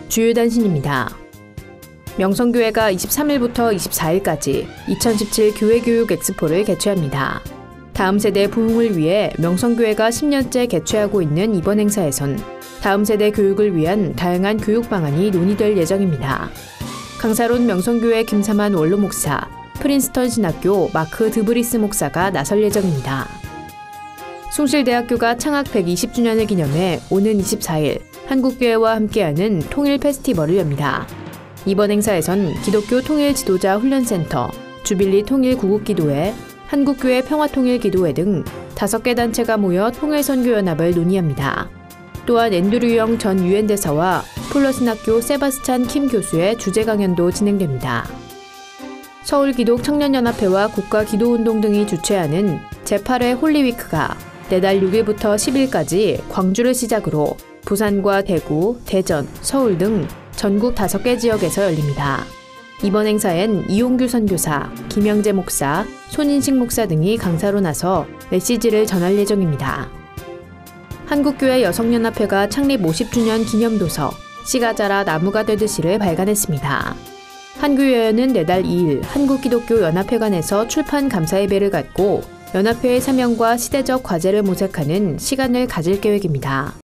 주요 단신입니다. 명성교회가 23일부터 24일까지 2017 교회교육 엑스포를 개최합니다. 다음 세대 부흥을 위해 명성교회가 10년째 개최하고 있는 이번 행사에선 다음 세대 교육을 위한 다양한 교육 방안이 논의될 예정입니다. 강사론 명성교회 김삼환 원로 목사, 프린스턴 신학교 마크 드브리스 목사가 나설 예정입니다. 숭실대학교가 창학 120주년을 기념해 오는 24일 한국교회와 함께하는 통일 페스티벌을 엽니다. 이번 행사에선 기독교 통일 지도자 훈련센터, 주빌리 통일 구국기도회, 한국교회 평화통일기도회 등 5개 단체가 모여 통일선교연합을 논의합니다. 또한 앤드류 영 전 유엔 대사와 플러신학교 세바스찬 킴 교수의 주제 강연도 진행됩니다. 서울기독청년연합회와 국가기도운동 등이 주최하는 제8회 홀리위크가 내달 6일부터 10일까지 광주를 시작으로 부산과 대구, 대전, 서울 등 전국 5개 지역에서 열립니다. 이번 행사엔 이용규 선교사, 김영재 목사, 손인식 목사 등이 강사로 나서 메시지를 전할 예정입니다. 한국교회 여성연합회가 창립 50주년 기념도서 씨가 자라 나무가 되듯이를 발간했습니다. 한교회는 내달 2일 한국기독교연합회관에서 출판 감사예배를 갖고 연합회의 사명과 시대적 과제를 모색하는 시간을 가질 계획입니다.